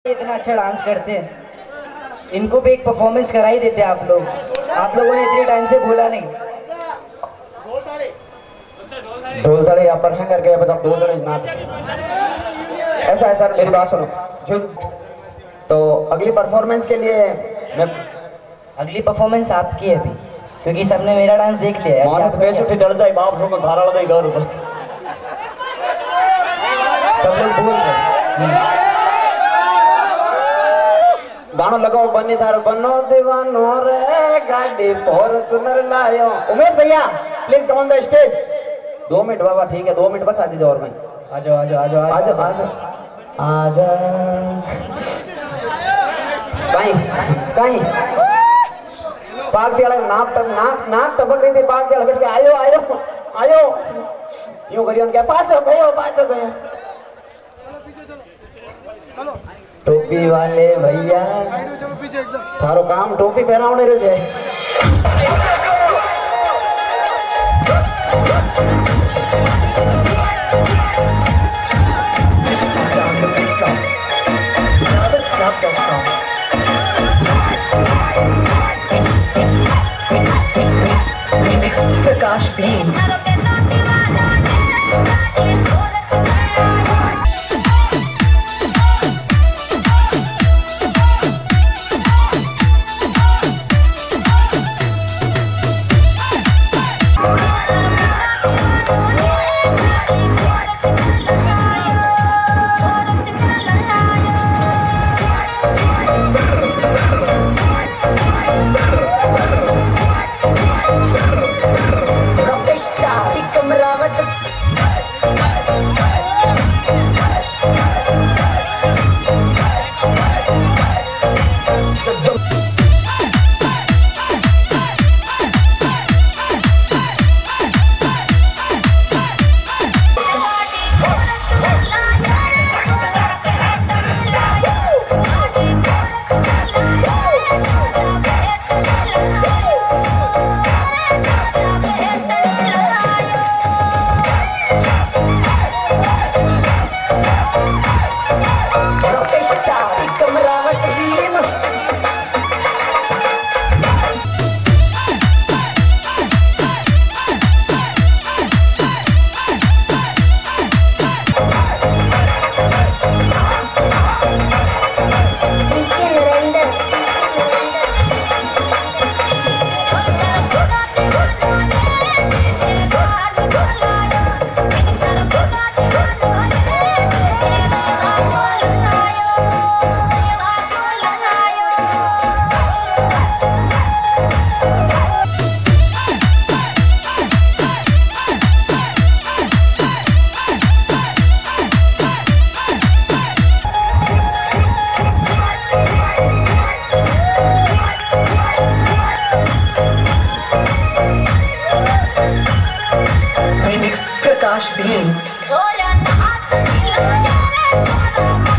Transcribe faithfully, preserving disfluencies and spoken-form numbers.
इतना अच्छा डांस करते हैं, इनको भी एक परफॉर्मेंस करा ही देते आप लोग। आप लोगों ने इतने टाइम से बोला नहीं। ढोल ताड़े यहाँ पर है करके बस आप ढोल ताड़े नाच। ऐसा है सर, मेरी बात सुनो। जो तो अगली परफॉर्मेंस के लिए मैं अगली परफॉर्मेंस आपकी है अभी, क्योंकि सबने मेरा डांस देख लिया है। माने तो बेच उठी डर जाए बाप को धारा लगा इधर उधर सब लोग बोल रहे गाना लगाओ बनी धार बनो दीवानो रे गाड़ी फॉर्च्यूनर लायो। उमेश भैया please come on the stage. दो मिनट बाबा, ठीक है दो मिनट बता दीजिए। और मैं आ जाओ आ जाओ आ जाओ आ जाओ आ जाओ आ जाओ कहीं कहीं पाक दिया नाक नाक नाक टपक रही थी। पाक दिया बैठ के आयो आयो आयो यूं करियो क्या पास हो गयो पास हो गयो। टोपी वाले भैया थारो काम टोपी पहनावने रह जाए। प्रकाश भीम प्रकाश भीम।